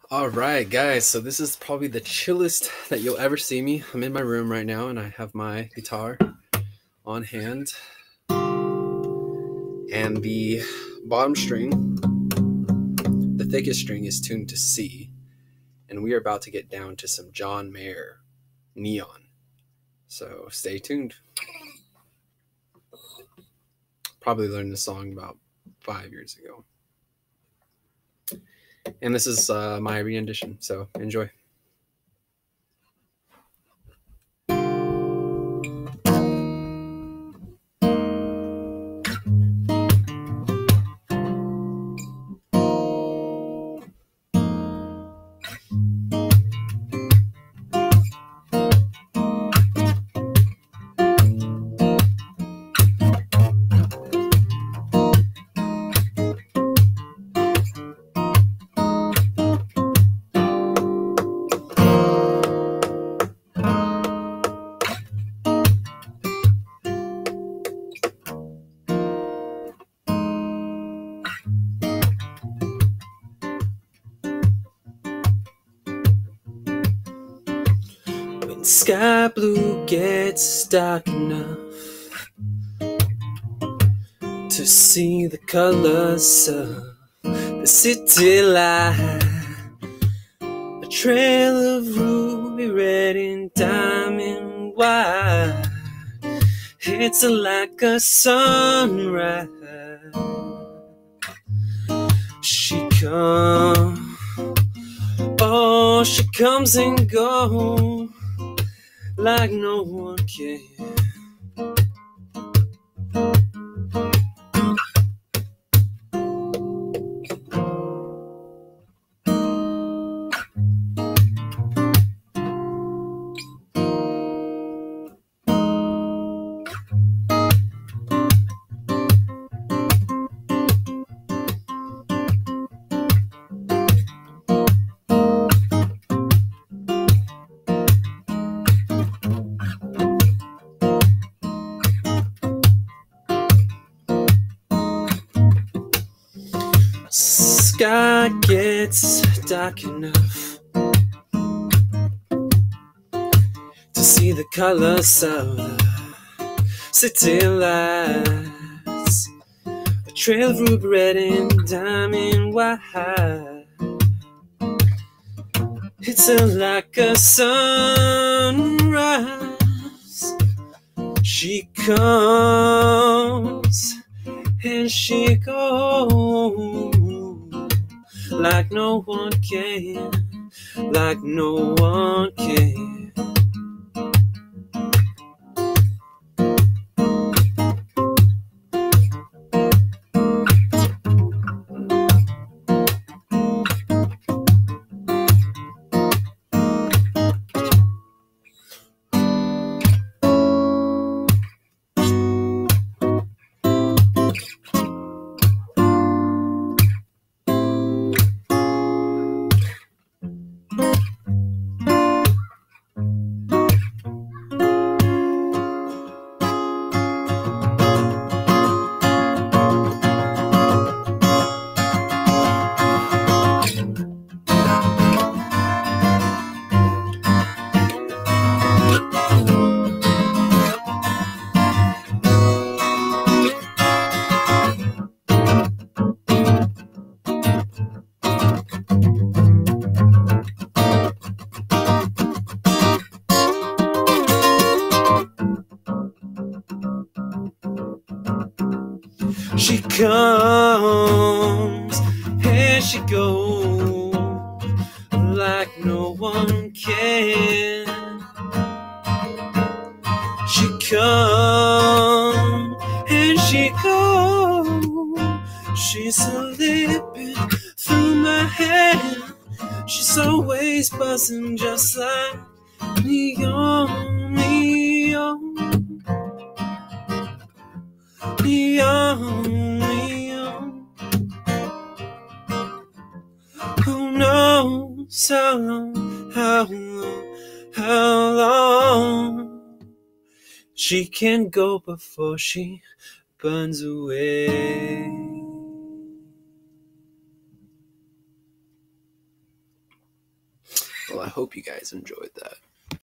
All right, guys. So this is probably the chillest that you'll ever see me. I'm in my room right now, and I have my guitar on hand, and the bottom string, the thickest string, is tuned to C, and we are about to get down to some John Mayer Neon. So stay tuned. Probably learned this song about 5 years ago, and this is my rendition. So enjoy. When sky blue gets dark enough to see the colors of the city light, a trail of ruby red and diamond white, it's like a sunrise. She comes, oh, she comes and goes like no one can. Sky gets dark enough to see the colors of the city lights, a trail of ruby red and diamond white, it's like a sunrise. She comes and she goes like no one can, like no one can. She comes and she goes like no one can. She comes and she goes, she's slipping through my hand. She's always buzzing just like neon, neon, neon, neon. Who knows how long, how long, how long she can go before she burns away. Well, I hope you guys enjoyed that.